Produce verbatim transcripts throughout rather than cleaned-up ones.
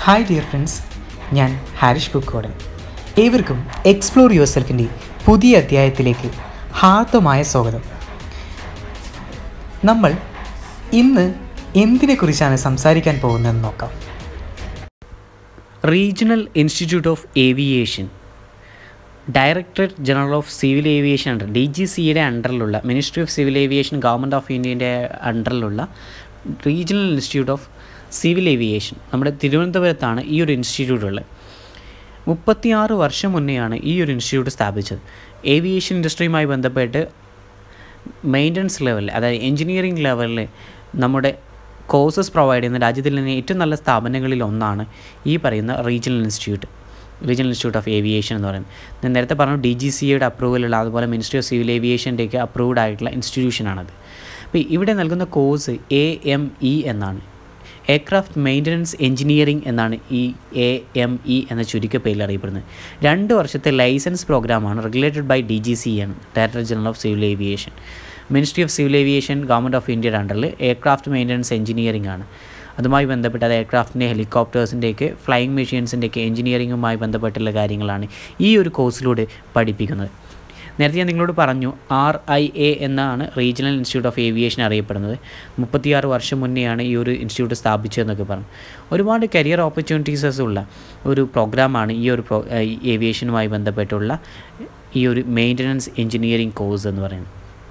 Hi dear friends, ഞാൻ ഹാരിഷ് പൂക്കോടൻ. ഏവർക്കും explore your സെൽഫിൻ്റെ പുതിയ അധ്യായത്തിലേക്ക് ഹാർദമായ സ്വാഗതം. നമ്മൾ ഇന്ന് എന്തിനെക്കുറിച്ചാണ് സംസാരിക്കാൻ പോകുന്നതെന്ന് നോക്കാം. Regional institute of aviation, directorate general of civil aviation under D G സിയുടെ അണ്ടറിലുള്ള ministry of civil aviation government of ഇന്ത്യൻ്റെ അണ്ടറിലുള്ള regional institute of civil aviation നമ്മുടെ തിരുവനന്തപുരത്താണ് ഈ ഒരു ഇൻസ്റ്റിറ്റ്യൂട്ട് ഉള്ളത്. മുപ്പത്തിയാറ് വർഷം മുന്നെയാണ് ഈ ഒരു ഇൻസ്റ്റിറ്റ്യൂട്ട് സ്ഥാപിച്ചത്. ഏവിയേഷൻ ഇൻഡസ്ട്രിയുമായി ബന്ധപ്പെട്ട് മെയിൻ്റനൻസ് ലെവലിൽ, അതായത് എഞ്ചിനീയറിംഗ് ലെവലിൽ നമ്മുടെ കോഴ്സസ് പ്രൊവൈഡ് ചെയ്യുന്ന രാജ്യത്തിൽ തന്നെ ഏറ്റവും നല്ല സ്ഥാപനങ്ങളിൽ ഒന്നാണ് ഈ പറയുന്ന regional institute regional institute of aviation എന്ന് പറയുന്നത്. ഞാൻ നേരത്തെ പറഞ്ഞു ഡി ജി സിയുടെ അപ്രൂവലുള്ള, അതുപോലെ മിനിസ്ട്രി ഓഫ് സിവിൽ ഏവിയേഷൻ്റെയൊക്കെ അപ്രൂവ്ഡ് ആയിട്ടുള്ള ഇൻസ്റ്റിറ്റ്യൂഷനാണത്. അപ്പോൾ ഇവിടെ നൽകുന്ന കോഴ്സ് എ എം ഇ എന്നാണ്, എയർക്രാഫ്റ്റ് മെയിൻ്റനൻസ് എഞ്ചിനീയറിംഗ് എന്നാണ് ഈ എ എം ഇ എന്ന ചുരുക്കപ്പേരിൽ അറിയപ്പെടുന്നത്. രണ്ട് വർഷത്തെ ലൈസൻസ് പ്രോഗ്രാമാണ്, regulated by D G C ആണ്, director general of civil aviation. Ministry of civil aviation government of ഇന്ത്യയുടെ അണ്ടറിൽ എയർക്രാഫ്റ്റ് മെയിൻ്റനൻസ് എഞ്ചിനീയറിംഗ് ആണ്. അതുമായി ബന്ധപ്പെട്ട് അത് എയർക്രാഫ്റ്റിൻ്റെ, ഹെലികോപ്റ്റേഴ്സിൻ്റെയൊക്കെ, ഫ്ലൈയിങ് മെഷീൻസിൻ്റെയൊക്കെ എഞ്ചിനീയറിങ്ങുമായി ബന്ധപ്പെട്ടുള്ള കാര്യങ്ങളാണ് ഈ ഒരു കോഴ്സിലൂടെ പഠിപ്പിക്കുന്നത്. നേരത്തെ ഞാൻ നിങ്ങളോട് പറഞ്ഞു ആർ ഐ എ എന്നാണ് റീജിയണൽ ഇൻസ്റ്റിറ്റ്യൂട്ട് ഓഫ് ഏവിയേഷൻ അറിയപ്പെടുന്നത്. മുപ്പത്തിയാറ് വർഷം മുന്നെയാണ് ഈ ഒരു ഇൻസ്റ്റിറ്റ്യൂട്ട് സ്ഥാപിച്ചതെന്നൊക്കെ പറഞ്ഞു. ഒരുപാട് കരിയർ ഓപ്പർച്യൂണിറ്റീസസ് ഉള്ള ഒരു പ്രോഗ്രാമാണ് ഈ ഒരു പ്രോ ഏവിയേഷനുമായി ബന്ധപ്പെട്ടുള്ള ഈ ഒരു മെയിൻ്റനൻസ് എഞ്ചിനീയറിംഗ് കോഴ്സ് എന്ന് പറയുന്നത്.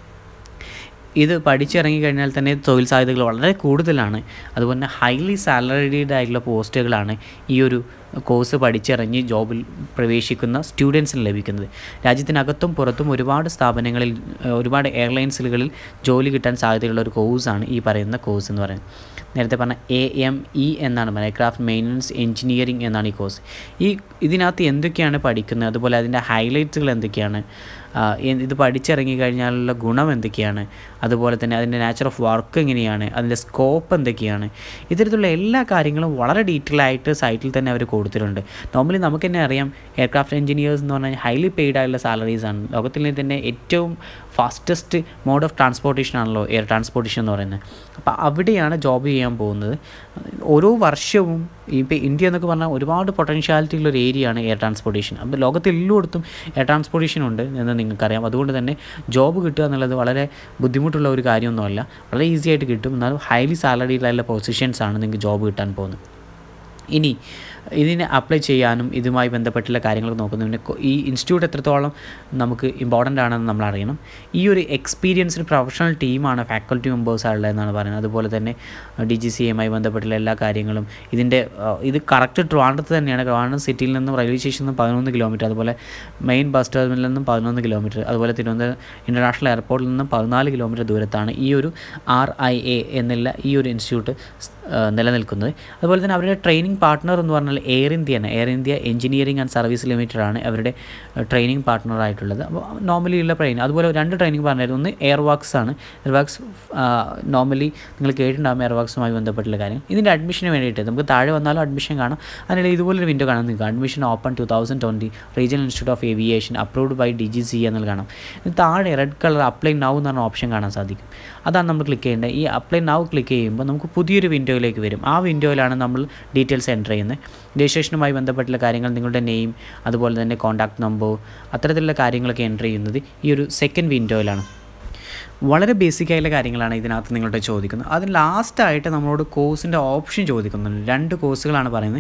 ഇത് പഠിച്ചിറങ്ങി കഴിഞ്ഞാൽ തന്നെ തൊഴിൽ സാധ്യതകൾ വളരെ കൂടുതലാണ്. അതുപോലെ തന്നെ ഹൈലി സാലറീഡ് ആയിട്ടുള്ള പോസ്റ്റുകളാണ് ഈ ഒരു കോഴ്സ് പഠിച്ചിറങ്ങി ജോബിൽ പ്രവേശിക്കുന്ന സ്റ്റുഡൻസിന് ലഭിക്കുന്നത്. രാജ്യത്തിനകത്തും പുറത്തും ഒരുപാട് സ്ഥാപനങ്ങളിൽ, ഒരുപാട് എയർലൈൻസുകളിൽ ജോലി കിട്ടാൻ സാധ്യതയുള്ള ഒരു കോഴ്സാണ് ഈ പറയുന്ന കോഴ്സ് എന്ന് പറയുന്നത്. നേരത്തെ പറഞ്ഞ എ എം ഇ എന്നാണ് പറയുന്നത്, എയർക്രാഫ്റ്റ് മെയിൻ്റനൻസ് എഞ്ചിനീയറിംഗ് എന്നാണ് ഈ കോഴ്സ്. ഈ ഇതിനകത്ത് എന്തൊക്കെയാണ് പഠിക്കുന്നത്, അതുപോലെ അതിൻ്റെ ഹൈലൈറ്റ്സുകൾ എന്തൊക്കെയാണ്, ഇത് പഠിച്ചിറങ്ങി കഴിഞ്ഞാലുള്ള ഗുണം എന്തൊക്കെയാണ്, അതുപോലെ തന്നെ അതിൻ്റെ നേച്ചർ ഓഫ് വർക്ക് എങ്ങനെയാണ്, അതിൻ്റെ സ്കോപ്പ് എന്തൊക്കെയാണ്, ഇത്തരത്തിലുള്ള എല്ലാ കാര്യങ്ങളും വളരെ ഡീറ്റെയിൽ ആയിട്ട് സൈറ്റിൽ തന്നെ അവർ കൊടുത്തിട്ടുണ്ട്. നോർമലി നമുക്ക് തന്നെ അറിയാം എയർക്രാഫ്റ്റ് എഞ്ചിനീയേഴ്സ് എന്ന് പറഞ്ഞാൽ ഹൈലി പെയ്ഡ് ആയിട്ടുള്ള സാലറീസാണ്. ലോകത്തിൽ തന്നെ ഏറ്റവും ഫാസ്റ്റസ്റ്റ് മോഡ് ഓഫ് ട്രാൻസ്പോർട്ടേഷൻ ആണല്ലോ എയർ ട്രാൻസ്പോർട്ടേഷൻ എന്ന് പറയുന്നത്. അപ്പോൾ അവിടെയാണ് ജോബ് ചെയ്യാൻ പോകുന്നത്. ഓരോ വർഷവും ഇപ്പോൾ ഇന്ത്യ എന്നൊക്കെ പറഞ്ഞാൽ ഒരുപാട് പൊട്ടൻഷ്യാലിറ്റി ഉള്ളൊരു ഏരിയയാണ് എയർ ട്രാൻസ്പോർട്ടേഷൻ. അപ്പോൾ ലോകത്ത് എല്ലായിടത്തും എയർ ട്രാൻസ്പോർട്ടേഷൻ ഉണ്ട് എന്ന് നിങ്ങൾക്കറിയാം. അതുകൊണ്ട് തന്നെ ജോബ് കിട്ടുക എന്നുള്ളത് വളരെ ബുദ്ധിമുട്ടുള്ള ഒരു കാര്യമൊന്നുമല്ല, വളരെ ഈസി ആയിട്ട് കിട്ടും. എന്നാലും ഹൈലി സാലറിയിലുള്ള പൊസിഷൻസാണ് നിങ്ങൾക്ക് ജോബ് കിട്ടാൻ പോകുന്നത്. ഇനി ഇതിനെ അപ്ലൈ ചെയ്യാനും ഇതുമായി ബന്ധപ്പെട്ടുള്ള കാര്യങ്ങൾ നോക്കുന്നതിന് ഈ ഇൻസ്റ്റിറ്റ്യൂട്ട് എത്രത്തോളം നമുക്ക് ഇമ്പോർട്ടൻ്റ് ആണെന്ന് നമ്മൾ അറിയണം. ഈ ഒരു എക്സ്പീരിയൻസിന് പ്രൊഫഷണൽ ടീമാണ് ഫാക്കൽറ്റി മെമ്പേഴ്സ് ഉള്ളതെന്നാണ് പറയുന്നത്. അതുപോലെ തന്നെ ഡി ജി സി എയുമായി ബന്ധപ്പെട്ടുള്ള എല്ലാ കാര്യങ്ങളും ഇതിൻ്റെ ഇത് കറക്റ്റ് ട്രിവാൻഡ്രത്ത് തന്നെയാണ്. ട്രിവാൻഡ്രം സിറ്റിയിൽ നിന്നും റെയിൽവേ സ്റ്റേഷനിൽ നിന്നും പതിനൊന്ന് കിലോമീറ്റർ, അതുപോലെ മെയിൻ ബസ് ടെർമിനലിൽ നിന്നും പതിനൊന്ന് കിലോമീറ്റർ, അതുപോലെ തിരുവനന്തപുരം ഇൻ്റർനാഷണൽ എയർപോർട്ടിൽ നിന്നും പതിനാല് കിലോമീറ്റർ ദൂരത്താണ് ഈ ഒരു ആർ ഐ എ എന്നുള്ള ഈ ഒരു ഇൻസ്റ്റിറ്റ്യൂട്ട് നിലനിൽക്കുന്നത്. അതുപോലെ തന്നെ അവരുടെ ട്രെയിനിങ് പാർട്ട്ണർ എന്ന് പറഞ്ഞാൽ എയർ ഇന്ത്യയാണ്. Air India engineering and service ലിമിറ്റഡാണ് അവരുടെ ട്രെയിനിങ് പാർട്ട്ണറായിട്ടുള്ളത്. അപ്പോൾ നോർമലി ഉള്ള ട്രെയിനിങ്, അതുപോലെ രണ്ട് ട്രെയിനിങ് പാർട്ട്ണർ, ഒന്ന് എയർ വർക്ക്സ് ആണ്. എയർ വർക്ക്സ് നോർമലി നിങ്ങൾ കേട്ടിട്ടുണ്ടാകും എയർ വർക്ക്സുമായി ബന്ധപ്പെട്ടുള്ള കാര്യം. ഇതിൻ്റെ അഡ്മിഷന് വേണ്ടിയിട്ട് നമുക്ക് താഴെ വന്നാലും അഡ്മിഷൻ കാണാം. അതിനിടെ ഇതുപോലൊരു വിൻഡോ കാണാം നിങ്ങൾക്ക്, admission open two thousand twenty regional institute of aviation approved by D G C എന്നുള്ള കാണാം. താഴെ റെഡ് കളർ അപ്ലൈ നൗ എന്ന് പറഞ്ഞ ഓപ്ഷൻ കാണാൻ സാധിക്കും. അതാണ് നമ്മൾ ക്ലിക്ക് ചെയ്യേണ്ടത്. ഈ അപ്ലൈ നൗ ക്ലിക്ക് ചെയ്യുമ്പോൾ നമുക്ക് പുതിയൊരു വിൻഡോയിലേക്ക് വരും. ആ വിൻഡോയിലാണ് നമ്മൾ ഡീറ്റെയിൽസ് എൻ്റർ ചെയ്യുന്നത്. രജിസ്ട്രേഷനുമായി ബന്ധപ്പെട്ടുള്ള കാര്യങ്ങൾ, നിങ്ങളുടെ നെയിം, അതുപോലെ തന്നെ കോൺടാക്ട് നമ്പർ, അത്തരത്തിലുള്ള കാര്യങ്ങളൊക്കെ എൻ്റർ ചെയ്യുന്നത് ഈ ഒരു സെക്കൻഡ് വിൻഡോയിലാണ്. വളരെ ബേസിക് ആയിട്ടുള്ള കാര്യങ്ങളാണ് ഇതിനകത്ത് നിങ്ങളുടെ ചോദിക്കുന്നത്. അതിന് ലാസ്റ്റായിട്ട് നമ്മളോട് കോഴ്സിൻ്റെ ഓപ്ഷൻ ചോദിക്കുന്നുണ്ട്. രണ്ട് കോഴ്സുകളാണ് പറയുന്നത്.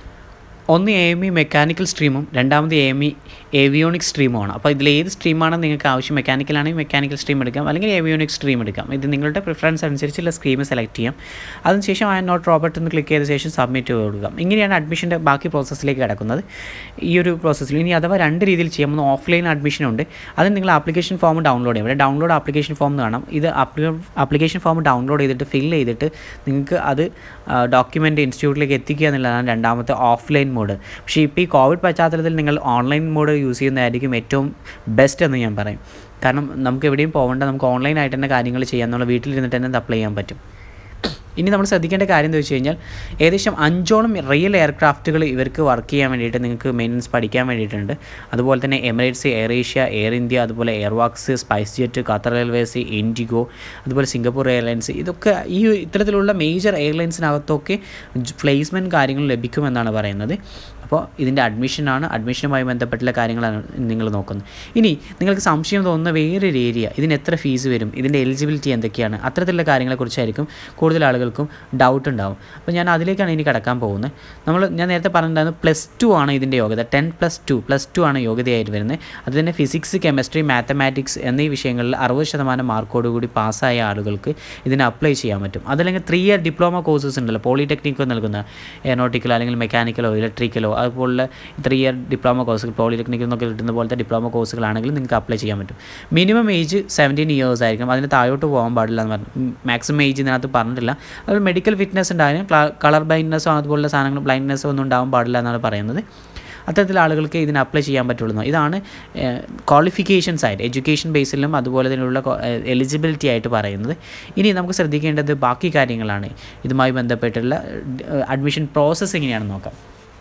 ഒന്ന് എ എം ഇ മെക്കാനിക്കൽ സ്ട്രീമും രണ്ടാമത് എ എം ഇ ഏവിയോണിക്സ് സ്ട്രീമുമാണ്. അപ്പോൾ ഇതിൽ ഏത് സ്ട്രീമാണ് നിങ്ങൾക്ക് ആവശ്യം? മെക്കാനിക്കലാണെങ്കിൽ മെക്കാനിക്കൽ സ്ട്രീം എടുക്കാം, അല്ലെങ്കിൽ ഏവിയോണിക്സ് സ്ട്രീം എടുക്കാം. ഇത് നിങ്ങളുടെ പ്രിഫറൻസ് അനുസരിച്ചുള്ള സ്ട്രീം സെലക്ട് ചെയ്യാം. അതിനുശേഷം ഐ എം നോട്ട് റോബർട്ട് എന്ന് ക്ലിക്ക് ചെയ്ത ശേഷം സബ്മിറ്റ് കൊടുക്കാം. ഇങ്ങനെയാണ് അഡ്മിഷൻ്റെ ബാക്കി പ്രോസസ്സിലേക്ക് കിടക്കുന്നത്. ഈ ഒരു പ്രോസസ്സിൽ ഇനി അഥവാ രണ്ട് രീതിയിൽ ചെയ്യാം. ഒന്ന് ഓഫ്ലൈൻ അഡ്മിഷനുണ്ട്. അതിന് നിങ്ങൾ ആപ്ലിക്കേഷൻ ഫോം ഡൗൺലോഡ് ചെയ്യും. ഇവിടെ ഡൗൺലോഡ് ആപ്ലിക്കേഷൻ ഫോം കാണാം. ഇത് ആപ്ലിക്കേഷൻ ഫോം ഡൗൺലോഡ് ചെയ്തിട്ട് ഫിൽ ചെയ്തിട്ട് നിങ്ങൾക്ക് അത് ഡോക്യുമെൻ്റ് ഇൻസ്റ്റിറ്റ്യൂട്ടിലേക്ക് എത്തിക്കുക എന്നുള്ളതാണ് രണ്ടാമത്തെ ഓഫ്ലൈൻ മോഡ്. പക്ഷേ ഇപ്പോൾ ഈ കോവിഡ് പശ്ചാത്തലത്തിൽ നിങ്ങൾ ഓൺലൈൻ മോഡ് യൂസ് ചെയ്യുന്നതായിരിക്കും ഏറ്റവും ബെസ്റ്റ് എന്ന് ഞാൻ പറയും. കാരണം നമുക്ക് എവിടെയും പോകേണ്ട, നമുക്ക് ഓൺലൈനായിട്ട് തന്നെ കാര്യങ്ങൾ ചെയ്യാം. നമ്മൾ വീട്ടിലിരുന്നിട്ട് തന്നെ അപ്ലൈ ചെയ്യാൻ പറ്റും. ഇനി നമ്മൾ ശ്രദ്ധിക്കേണ്ട കാര്യം എന്താ വെച്ച് കഴിഞ്ഞാൽ ഏകദേശം അഞ്ചോളം റിയൽ എയർക്രാഫ്റ്റുകൾ ഇവർക്ക് വർക്ക് ചെയ്യാൻ വേണ്ടിയിട്ട് നിങ്ങൾക്ക് മെയിൻ്റനൻസ് പഠിക്കാൻ വേണ്ടിയിട്ടുണ്ട്. അതുപോലെ തന്നെ Emirates, air Asia, air India, അതുപോലെ airworks, Spice Jet, Qatar airways, IndiGo, അതുപോലെ സിംഗപ്പൂർ എയർലൈൻസ്, ഇതൊക്കെ ഈ ഇത്തരത്തിലുള്ള മേജർ എയർലൈൻസിനകത്തൊക്കെ പ്ലേസ്മെൻറ്റ് കാര്യങ്ങൾ ലഭിക്കുമെന്നാണ് പറയുന്നത്. അപ്പോൾ ഇതിൻ്റെ അഡ്മിഷനാണ്, അഡ്മിഷനുമായി ബന്ധപ്പെട്ടുള്ള കാര്യങ്ങളാണ് നിങ്ങൾ നോക്കുന്നത്. ഇനി നിങ്ങൾക്ക് സംശയം തോന്നുന്ന വേറൊരു ഏരിയ, ഇതിന് എത്ര ഫീസ് വരും, ഇതിൻ്റെ എലിജിബിലിറ്റി എന്തൊക്കെയാണ്, അത്തരത്തിലുള്ള കാര്യങ്ങളെക്കുറിച്ചായിരിക്കും കൂടുതൽ ആളുകൾക്കും ഡൗട്ട് ഉണ്ടാവും. അപ്പോൾ ഞാൻ അതിലേക്കാണ് ഇനി കടക്കാൻ പോകുന്നത്. നമ്മൾ ഞാൻ നേരത്തെ പറഞ്ഞിട്ടുണ്ടായിരുന്നു പ്ലസ് ടു ആണ് ഇതിൻ്റെ യോഗ്യത. Ten plus two plus two ആണ് യോഗ്യതയായിട്ട് വരുന്നത്. അത് തന്നെ ഫിസിക്സ്, കെമിസ്ട്രി, മാത്തമാറ്റിക്സ് എന്നീ വിഷയങ്ങളിൽ അറുപത് ശതമാനം മാർക്കോടുകൂടി പാസ്സായ ആളുകൾക്ക് ഇതിന് അപ്ലൈ ചെയ്യാൻ പറ്റും. അതല്ലെങ്കിൽ ത്രീ ഇയർ ഡിപ്ലോമ കോഴ്സസ് ഉണ്ടല്ലോ, പോളിടെക്നിക്കോ നൽകുന്ന എയറോനോട്ടിക്കലോ അല്ലെങ്കിൽ മെക്കാനിക്കലോ ഇലക്ട്രിക്കലോ അതുപോലുള്ള ത്രീ ഇയർ ഡിപ്ലോമ കോഴ്സുകൾ, പോളിടെക്നിക്കിൽ നിന്നൊക്കെ കിട്ടുന്ന പോലത്തെ ഡിപ്ലോമ കോഴ്സുകളാണെങ്കിൽ നിങ്ങൾക്ക് അപ്ലൈ ചെയ്യാൻ പറ്റും. മിനിമം ഏജ് സെവൻറ്റീൻ ഇയേഴ്സ് ആയിരിക്കും, അതിന് താഴോട്ട് പോകാൻ പാടില്ല എന്ന് പറഞ്ഞു. മാക്സിമം ഏജ് ഇതിനകത്ത് പറഞ്ഞിട്ടില്ല. അതുപോലെ മെഡിക്കൽ ഫിറ്റ്നസ് ഉണ്ടായാലും കളർ ബ്ലൈൻഡ്നെസ്സോ അതുപോലുള്ള സാധനങ്ങൾ ബ്ലൈൻഡ്നെസ്സോ ഒന്നും ഉണ്ടാവാൻ പാടില്ല എന്നാണ് പറയുന്നത്. അത്തരത്തിലുള്ള ആളുകൾക്ക് ഇതിന് അപ്ലൈ ചെയ്യാൻ പറ്റുള്ളൂ. ഇതാണ് ക്വാളിഫിക്കേഷൻ സൈഡ്, എഡ്യൂക്കേഷൻ ബേസിലും അതുപോലെ തന്നെയുള്ള എലിജിബിലിറ്റി ആയിട്ട് പറയുന്നത്. ഇനി നമുക്ക് ശ്രദ്ധിക്കേണ്ടത് ബാക്കി കാര്യങ്ങളാണ്. ഇതുമായി ബന്ധപ്പെട്ടുള്ള അഡ്മിഷൻ പ്രോസസ്സ് എങ്ങനെയാണെന്ന് നോക്കാം.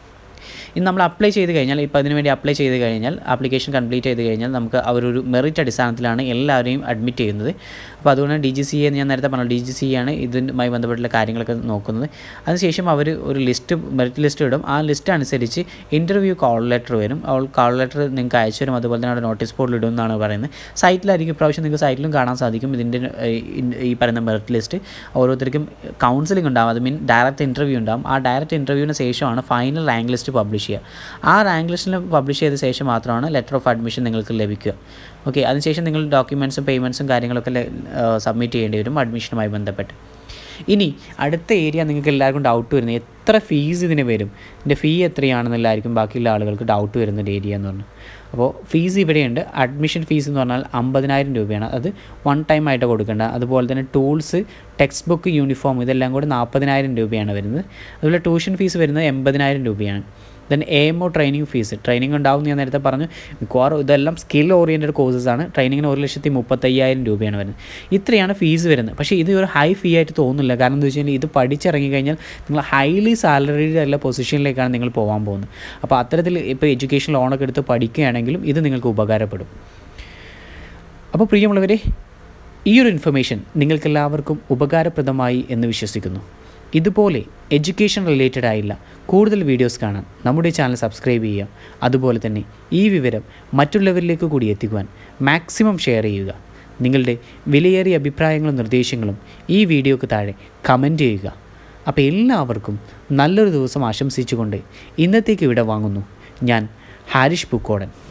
ഇന്ന് നമ്മൾ അപ്ലൈ ചെയ്ത് കഴിഞ്ഞാൽ, ഇപ്പോൾ അതിന് വേണ്ടി അപ്ലൈ ചെയ്ത് കഴിഞ്ഞാൽ, ആപ്ലിക്കേഷൻ കംപ്ലീറ്റ് ചെയ്ത് കഴിഞ്ഞാൽ നമുക്ക് അവരൊരു മെറിറ്റ് അടിസ്ഥാനത്തിലാണ് എല്ലാവരെയും അഡ്മിറ്റ് ചെയ്യുന്നത്. അപ്പോൾ അതുകൊണ്ട് ഡി ജി സി എ ഞാൻ നേരത്തെ പറഞ്ഞു, ഡി ജി സി ആണ് ഇതുമായി ബന്ധപ്പെട്ടുള്ള കാര്യങ്ങളൊക്കെ നോക്കുന്നത്. അതിനുശേഷം അവർ ഒരു ലിസ്റ്റ്, മെറിറ്റ് ലിസ്റ്റ് ഇടും. ആ ലിസ്റ്റ് അനുസരിച്ച് ഇൻ്റർവ്യൂ കോൾ ലെറ്റർ വരും. ആ കോൾ ലെറ്റർ നിങ്ങൾക്ക് അയച്ചു തരും. അതുപോലെ തന്നെ അവിടെ നോട്ടീസ് ബോർഡിൽ ഇടും എന്നാണ് പറയുന്നത്. സൈറ്റിലായിരിക്കും ഇപ്രാവശ്യം നിങ്ങൾക്ക് സൈറ്റിലും കാണാൻ സാധിക്കും ഇതിൻ്റെ ഈ പറയുന്ന മെറിറ്റ് ലിസ്റ്റ്. ഓരോരുത്തർക്കും കൗൺസിലിംഗ് ഉണ്ടാകും, അത് മീൻ ഡയറക്റ്റ് ഇൻ്റർവ്യൂ ഉണ്ടാകും. ആ ഡയറക്റ്റ് ഇൻ്റർവ്യൂവിന് ശേഷമാണ് ഫൈനൽ റാങ്ക് ലിസ്റ്റ് പബ്ലിഷ് ചെയ്യുക. ആ റാങ്ക് ലിസ്റ്റിൽ പബ്ലിഷ് ചെയ്ത ശേഷം മാത്രമാണ് ലെറ്റർ ഓഫ് അഡ്മിഷൻ നിങ്ങൾക്ക് ലഭിക്കുക. ഓക്കെ, അതിനുശേഷം നിങ്ങൾ ഡോക്യുമെൻറ്റ്സും പേയ്മെൻറ്റ്സും കാര്യങ്ങളൊക്കെ സബ്മിറ്റ് ചെയ്യേണ്ടി വരും അഡ്മിഷനുമായി ബന്ധപ്പെട്ട്. ഇനി അടുത്ത ഏരിയ നിങ്ങൾക്ക് എല്ലാവർക്കും ഡൗട്ട് വരുന്നത്, എത്ര ഫീസ് ഇതിന് വരും, ഇതിൻ്റെ ഫീ എത്രയാണെന്നെല്ലായിരിക്കും ബാക്കിയുള്ള ആളുകൾക്ക് ഡൗട്ട് വരുന്നൊരു ഏരിയ എന്ന് പറഞ്ഞു. അപ്പോൾ ഫീസ് ഇവിടെയുണ്ട്. അഡ്മിഷൻ ഫീസ് എന്ന് പറഞ്ഞാൽ അമ്പതിനായിരം രൂപയാണ്. അത് വൺ ടൈം ആയിട്ട് കൊടുക്കേണ്ട. അതുപോലെ തന്നെ ടൂൾസ്, ടെക്സ്റ്റ് ബുക്ക്, യൂണിഫോം ഇതെല്ലാം കൂടി നാൽപ്പതിനായിരം രൂപയാണ് വരുന്നത്. അതുപോലെ ട്യൂഷൻ ഫീസ് വരുന്നത് എൺപതിനായിരം രൂപയാണ്. Then A M O training fees, training ഉണ്ടാവും ഞാൻ നേരത്തെ പറഞ്ഞു. മിക്കവാറും ഇതെല്ലാം സ്കിൽ ഓറിയൻറ്റഡ് കോഴ്സസ് ആണ്. ട്രെയിനിങ്ങിന് ഒരു ലക്ഷത്തി മുപ്പത്തയ്യായിരം രൂപയാണ് വരുന്നത്. ഇത്രയാണ് ഫീസ് വരുന്നത്. പക്ഷേ ഇത് ഒരു ഹൈ ഫീ ആയിട്ട് തോന്നുന്നില്ല. കാരണം എന്താ വെച്ച് കഴിഞ്ഞാൽ ഇത് പഠിച്ചിറങ്ങി കഴിഞ്ഞാൽ നിങ്ങൾ ഹൈലി സാലറീഡ് ഉള്ള പൊസിഷനിലേക്കാണ് നിങ്ങൾ പോകാൻ പോകുന്നത്. അപ്പോൾ അത്തരത്തിൽ ഇപ്പോൾ എഡ്യൂക്കേഷൻ ലോണൊക്കെ എടുത്ത് പഠിക്കുകയാണെങ്കിലും ഇത് നിങ്ങൾക്ക് ഉപകാരപ്പെടും. അപ്പോൾ പ്രിയമുള്ളവരെ, ഈ ഒരു ഇൻഫർമേഷൻ നിങ്ങൾക്കെല്ലാവർക്കും ഉപകാരപ്രദമായി എന്ന് വിശ്വസിക്കുന്നു. ഇതുപോലെ എഡ്യൂക്കേഷൻ റിലേറ്റഡ് ആയില്ല കൂടുതൽ വീഡിയോസ് കാണാൻ നമ്മുടെ ചാനൽ സബ്സ്ക്രൈബ് ചെയ്യുക. അതുപോലെ തന്നെ ഈ വിവരം മറ്റുള്ളവരിലേക്ക് കൂടി എത്തിക്കുവാൻ മാക്സിമം ഷെയർ ചെയ്യുക. നിങ്ങളുടെ വിലയേറിയ അഭിപ്രായങ്ങളും നിർദ്ദേശങ്ങളും ഈ വീഡിയോക്ക് താഴെ കമൻറ്റ് ചെയ്യുക. അപ്പോൾ എല്ലാവർക്കും നല്ലൊരു ദിവസം ആശംസിച്ചുകൊണ്ട് ഇന്നത്തേക്ക് വിട വാങ്ങുന്നു. ഞാൻ ഹാരിഷ് പൂക്കോടൻ.